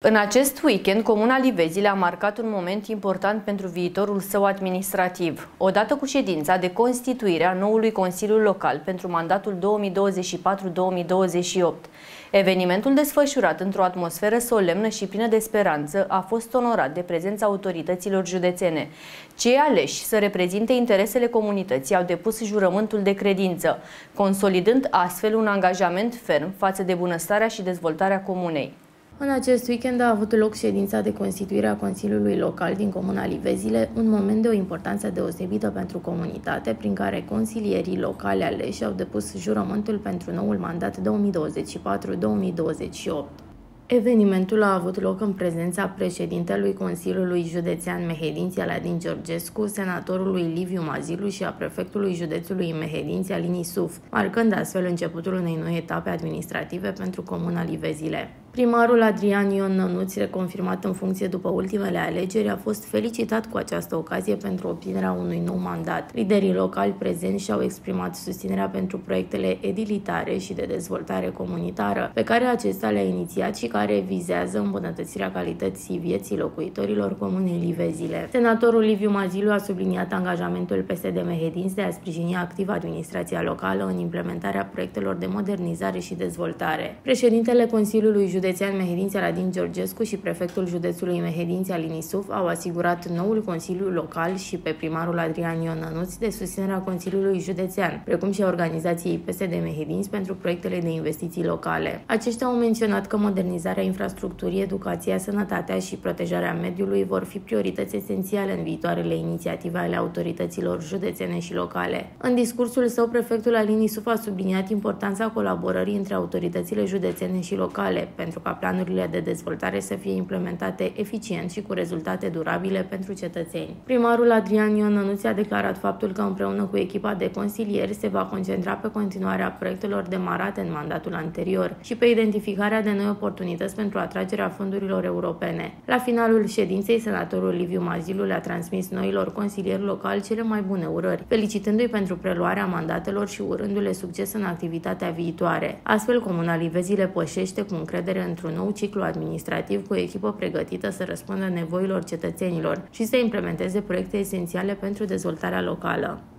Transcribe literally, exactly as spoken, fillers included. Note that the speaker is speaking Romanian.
În acest weekend, Comuna Livezile a marcat un moment important pentru viitorul său administrativ. Odată cu ședința de constituire a noului Consiliu Local pentru mandatul două mii douăzeci și patru două mii douăzeci și opt, evenimentul desfășurat într-o atmosferă solemnă și plină de speranță a fost onorat de prezența autorităților județene. Cei aleși să reprezinte interesele comunității au depus jurământul de credință, consolidând astfel un angajament ferm față de bunăstarea și dezvoltarea comunei. În acest weekend a avut loc ședința de constituire a Consiliului Local din Comuna Livezile, un moment de o importanță deosebită pentru comunitate, prin care consilierii locali aleși au depus jurământul pentru noul mandat două mii douăzeci și patru două mii douăzeci și opt. Evenimentul a avut loc în prezența președintelui Consiliului Județean Mehedinți Aladin Georgescu, senatorului Liviu Mazilu și a prefectului județului Mehedinți Alin Isuf, marcând astfel începutul unei noi etape administrative pentru Comuna Livezile. Primarul Adrian Ion Nănuț, reconfirmat în funcție după ultimele alegeri, a fost felicitat cu această ocazie pentru obținerea unui nou mandat. Liderii locali prezenți și-au exprimat susținerea pentru proiectele edilitare și de dezvoltare comunitară, pe care acesta le-a inițiat și care vizează îmbunătățirea calității vieții locuitorilor Comunei Livezile. Senatorul Liviu Mazilu a subliniat angajamentul P S D Mehedinți de a sprijini activ administrația locală în implementarea proiectelor de modernizare și dezvoltare. Președintele Consiliului Județean Mehedinți Aladin Georgescu și prefectul județului Mehedinți Alin Isuf au asigurat noul Consiliu Local și pe primarul Adrian Ion Nănuț de susținerea Consiliului Județean, precum și a organizației P S D Mehedinți pentru proiectele de investiții locale. Aceștia au menționat că modernizarea infrastructurii, educația, sănătatea și protejarea mediului vor fi priorități esențiale în viitoarele inițiative ale autorităților județene și locale. În discursul său, prefectul Alin Isuf a subliniat importanța colaborării între autoritățile județene și locale, pentru ca planurile de dezvoltare să fie implementate eficient și cu rezultate durabile pentru cetățeni. Primarul Adrian Ion Nănuț a declarat faptul că împreună cu echipa de consilieri se va concentra pe continuarea proiectelor demarate în mandatul anterior și pe identificarea de noi oportunități pentru atragerea fondurilor europene. La finalul ședinței, senatorul Liviu Mazilu le-a transmis noilor consilieri locali cele mai bune urări, felicitându-i pentru preluarea mandatelor și urându-le succes în activitatea viitoare. Astfel, Comuna Livezile pășește cu încredere într-un nou ciclu administrativ cu o echipă pregătită să răspundă nevoilor cetățenilor și să implementeze proiecte esențiale pentru dezvoltarea locală.